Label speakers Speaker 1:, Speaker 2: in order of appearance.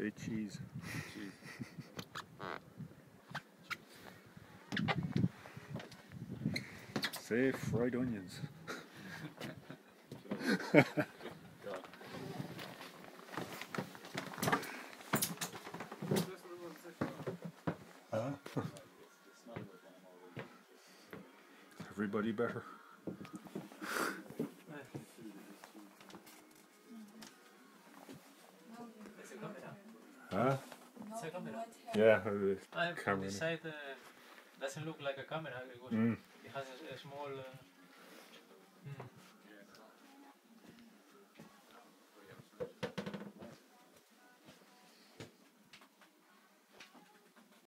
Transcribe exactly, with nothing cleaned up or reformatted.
Speaker 1: Say cheese.
Speaker 2: Cheese.
Speaker 1: Say fried onions. Huh? Everybody better. Huh?
Speaker 3: It's a camera.
Speaker 1: Yeah, the
Speaker 3: I
Speaker 1: camera.
Speaker 3: this side uh, doesn't look like a camera because
Speaker 1: Mm.
Speaker 3: it has a, a small. Uh, mm.